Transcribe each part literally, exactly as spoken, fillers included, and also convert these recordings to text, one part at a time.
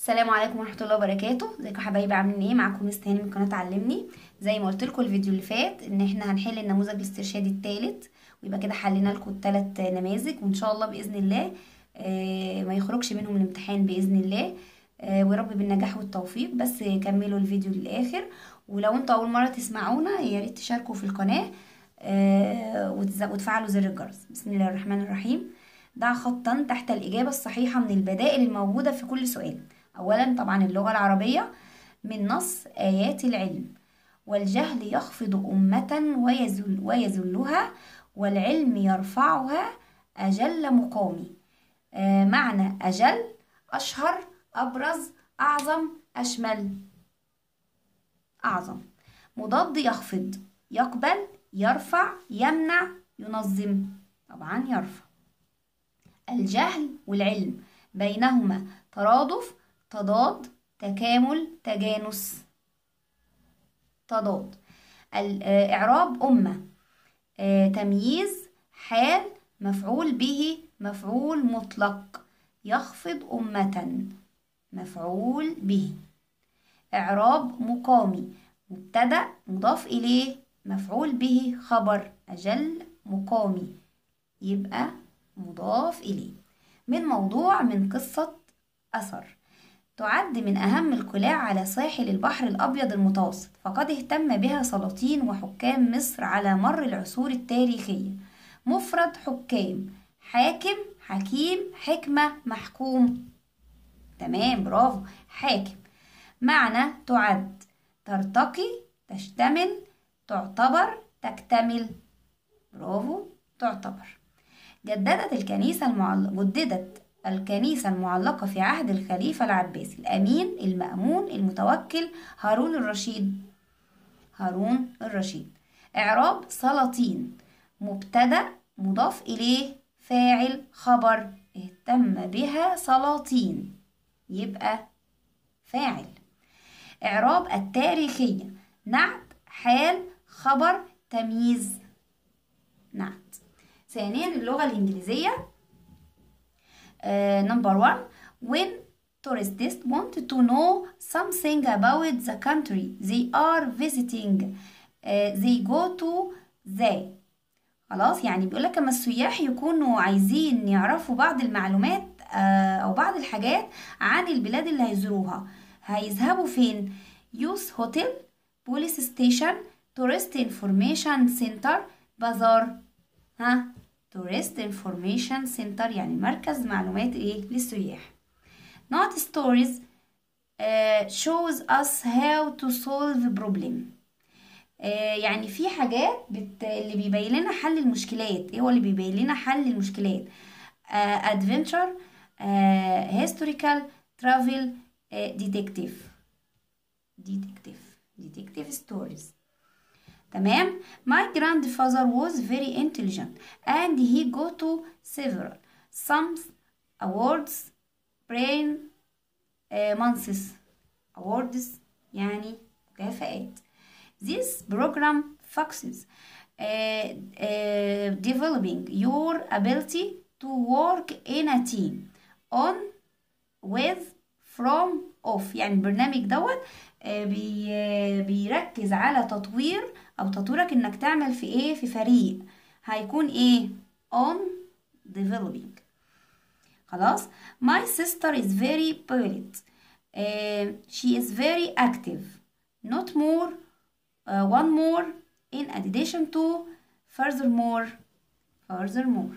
السلام عليكم ورحمه الله وبركاته. ازيكم يا حبايبي؟ عاملين ايه؟ معاكم مس تاني من قناه علمني. زي ما قلت لكم الفيديو اللي فات ان احنا هنحل النموذج الاسترشادي الثالث، ويبقى كده حلينا لكم الثلاث نماذج، وان شاء الله باذن الله آه ما يخرجش منهم الامتحان باذن الله. آه ويا رب بالنجاح والتوفيق. بس كملوا الفيديو للاخر، ولو انتوا اول مره تسمعونا يا ريت تشاركوا في القناه آه وتفعلوا زر الجرس. بسم الله الرحمن الرحيم. ضع خطا تحت الإجابة الصحيحة من البدائل الموجودة في كل سؤال. أولا طبعا اللغة العربية من نص آيات العلم: والجهل يخفض أمة ويذل ويذلها، والعلم يرفعها أجل مقامي. آه معنى أجل: أشهر، أبرز، أعظم، أشمل. أعظم. مضاد يخفض: يقبل، يرفع، يمنع، ينظم. طبعا يرفع. الجهل والعلم بينهما ترادف، تضاد، تكامل، تجانس. تضاد. الإعراب: أمة، تمييز، حال، مفعول به، مفعول مطلق. يخفض أمة، مفعول به. إعراب مقامي: مبتدأ مضاف إليه، مفعول به، خبر. أجل مقامي يبقى مضاف إليه. من موضوع من قصة أثر: تعد من أهم القلاع على ساحل البحر الأبيض المتوسط، فقد اهتم بها سلاطين وحكام مصر على مر العصور التاريخية. مفرد: حكام. حاكم، حكيم، حكمة، محكوم. تمام، برافو، حاكم. معنى: تعد، ترتقي، تشتمل، تعتبر، تكتمل. برافو، تعتبر. جددت الكنيسة المعلقة جددت الكنيسة المعلقة في عهد الخليفة العباسي الأمين المأمون المتوكل هارون الرشيد. هارون الرشيد. إعراب: سلاطين، مبتدأ مضاف إليه، فاعل، خبر. اهتم بها سلاطين يبقى فاعل. إعراب: التاريخية: نعت، حال، خبر، تمييز. نعت. ثانيا اللغة الإنجليزية. uh, number one: when tourists want to know something about the country they are visiting uh, they go to the. خلاص، يعني بيقولك لما السياح يكونوا عايزين يعرفوا بعض المعلومات uh, أو بعض الحاجات عن البلاد اللي هيزوروها، هيذهبوا فين؟ youth hotel، police station، tourist information center، بازار. ها، tourist information center يعني مركز معلومات ايه للسياح. not stories uh, shows us how to solve problem. uh, يعني في حاجات بت... اللي بيبين لنا حل المشكلات. ايه هو اللي بيبين لنا حل المشكلات؟ uh, adventure، uh, historical، travel، uh, detective. detective detective stories. تمام. my grandfather was very intelligent and he got to several some awards brain uh, months. awards يعني مكافآت. this program focuses uh, uh, developing your ability to work in a team on with from off. يعني البرنامج دوت بي بيركز على تطوير او تطويرك انك تعمل في ايه، في فريق. هيكون ايه؟ on developing. خلاص. my sister is very polite. uh, she is very active. not more uh, one more in addition to furthermore. furthermore.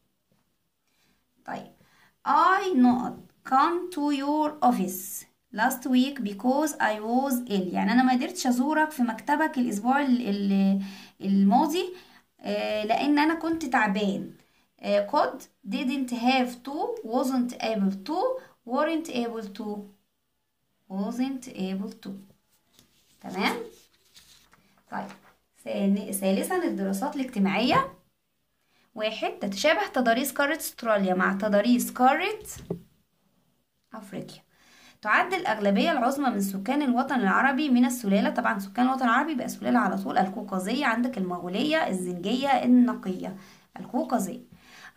طيب I not come to your office last week because I was ill. يعني أنا ما قدرتش أزورك في مكتبك الأسبوع الماضي لأن أنا كنت تعبان. could didn't have to wasn't able to weren't able to wasn't able to. تمام. طيب ثالثا الدراسات الاجتماعية. واحد: تتشابه تضاريس قارة استراليا مع تضاريس قارة أفريقيا. تعد الأغلبية العظمى من سكان الوطن العربي من السلالة. طبعا سكان الوطن العربي بقى سلالة على طول. القوقازية، عندك المغولية، الزنجية، النقية. القوقازية.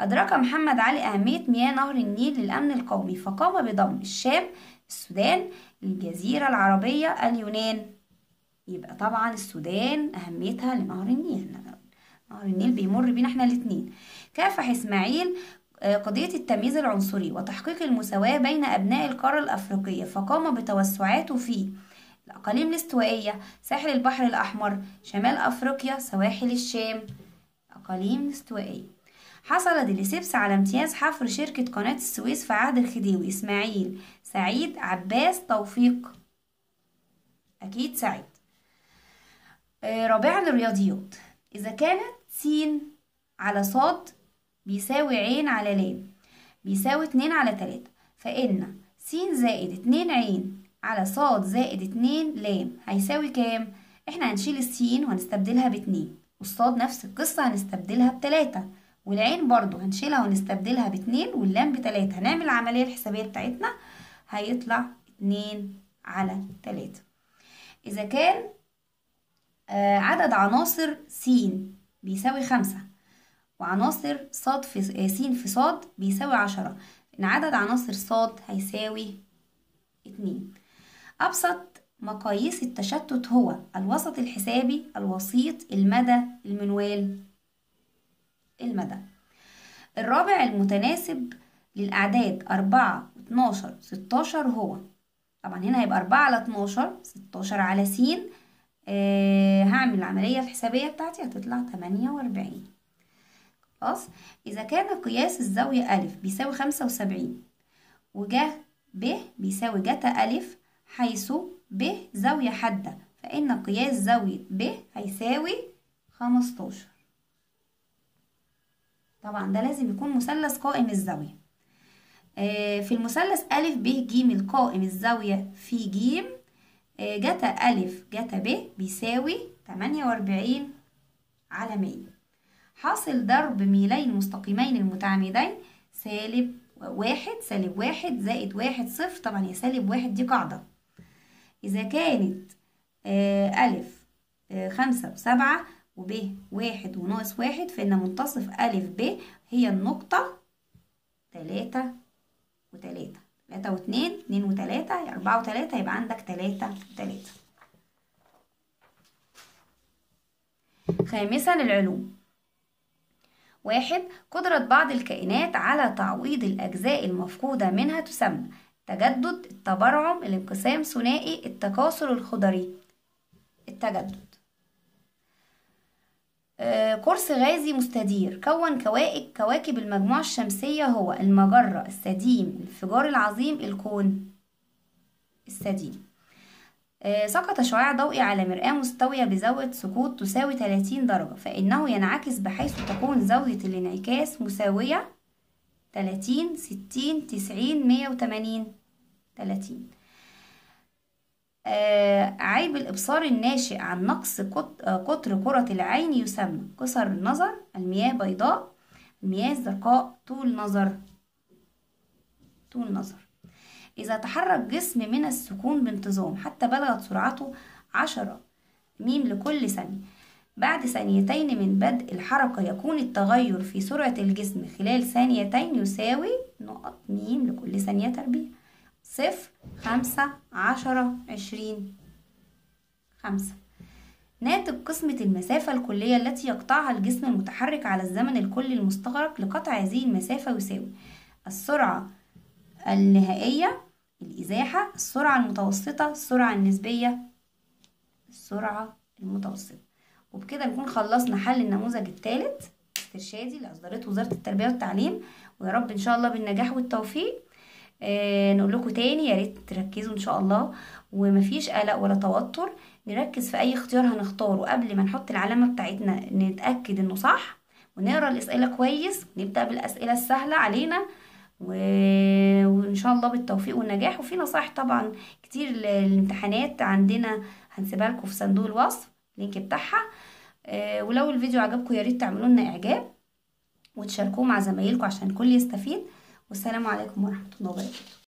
أدرك محمد علي أهمية مياه نهر النيل للأمن القومي، فقام بضم الشام، السودان، الجزيرة العربية، اليونان. يبقى طبعا السودان أهميتها لنهر النيل، نهر النيل بيمر بينا احنا الاتنين. كافح إسماعيل قضية التمييز العنصري وتحقيق المساواة بين أبناء القارة الأفريقية، فقام بتوسعاته في الأقاليم الاستوائية، ساحل البحر الأحمر، شمال أفريقيا، سواحل الشام. أقاليم استوائية. حصل ديليسيبس على امتياز حفر شركة قناة السويس في عهد الخديوي. إسماعيل، سعيد، عباس، توفيق. أكيد سعيد. آه رابعا الرياضيات. إذا كانت س على ص بيساوي ع على ل بيساوي اتنين على تلاتة، فإن س زائد اتنين ع على ص زائد اتنين ل هيساوي كام؟ احنا هنشيل السين وهنستبدلها باتنين، والصاد نفس القصة هنستبدلها بتلاتة، والعين برضو هنشيلها ونستبدلها باتنين، واللام بتلاتة. هنعمل العملية الحسابية بتاعتنا هيطلع اتنين على تلاتة. إذا كان آه عدد عناصر س بيساوي خمسة، وعناصر صاد في س في صاد بيساوي عشرة، إن عدد عناصر صاد هيساوي اتنين. أبسط مقاييس التشتت هو الوسط الحسابي، الوسيط، المدى، المنوال. المدى. الرابع المتناسب للأعداد أربعة، اتناشر، ستاشر هو، طبعا هنا هيبقى أربعة على اتناشر، ستاشر على س. آه هعمل العملية الحسابية بتاعتي هتطلع تمانية وأربعين. خلاص. إذا كان قياس الزاوية أ بيساوي خمسة وسبعين، وجه ب بيساوي جتا أ، حيث ب زاوية حادة، فإن قياس زاوية ب هيساوي خمستاشر. طبعا ده لازم يكون مثلث قائم الزاوية. آه في المثلث أ ب ج القائم الزاوية في ج، آه جتا أ جتا ب بيساوي تمانية وأربعين على مية. حاصل ضرب ميلين مستقيمين المتعامدين سالب واحد سالب واحد زائد واحد صفر، طبعا هي سالب واحد دي قاعدة. إذا كانت أ خمسة وسبعة وب واحد وناقص واحد، فإن منتصف أ ب هي النقطة تلاتة وتلاتة، تلاتة واتنين، اتنين وتلاتة، أربعة وتلاتة، يبقى عندك تلاتة وتلاتة. خامسا العلوم. واحد، قدرة بعض الكائنات على تعويض الأجزاء المفقودة منها تسمى تجدد، التبرعم، الانقسام ثنائي، التكاثر الخضري. التجدد. آه قرص غازي مستدير كون كواكب كواكب المجموعة الشمسية هو المجرة، السديم، الانفجار العظيم، الكون. السديم. آه سقط شعاع ضوئي على مرآة مستوية بزاوية سقوط تساوي تلاتين درجة، فإنه ينعكس بحيث تكون زاوية الانعكاس مساوية تلاتين، ستين، تسعين، مية وتمانين. تلاتين. آه عيب الإبصار الناشئ عن نقص قطر كرة العين يسمى قصر النظر، المياه بيضاء، المياه الزرقاء، طول نظر. طول نظر. إذا تحرك جسم من السكون بانتظام حتى بلغت سرعته عشرة ميم لكل ثانية، بعد ثانيتين من بدء الحركة يكون التغير في سرعة الجسم خلال ثانيتين يساوي نقط ميم لكل ثانية تربيع. صفر، خمسة، عشرة، عشرين. خمسة. ناتج قسمة المسافة الكلية التي يقطعها الجسم المتحرك على الزمن الكلي المستغرق لقطع هذه المسافة يساوي السرعة النهائية، الإزاحة، السرعة المتوسطة، السرعة النسبية، السرعة المتوسطة. وبكده نكون خلصنا حل النموذج الثالث استرشادي اللي أصدرته وزارة التربية والتعليم، ويا رب إن شاء الله بالنجاح والتوفيق. آه نقول لكم تاني يا ريت تركزوا إن شاء الله، ومفيش قلق ولا توتر، نركز في أي اختيار هنختاره قبل ما نحط العلامة بتاعتنا نتأكد إنه صح، ونقرأ الأسئلة كويس، ونبدأ بالأسئلة السهلة علينا، و... وإن شاء الله بالتوفيق والنجاح. وفي نصائح طبعا كتير للامتحانات عندنا هنسيبها لكم في صندوق الوصف اللينك بتاعها. أه ولو الفيديو عجبكم يا ريت تعملوا لنا إعجاب وتشاركوه مع زمايلكم عشان الكل يستفيد. والسلام عليكم ورحمة الله وبركاته.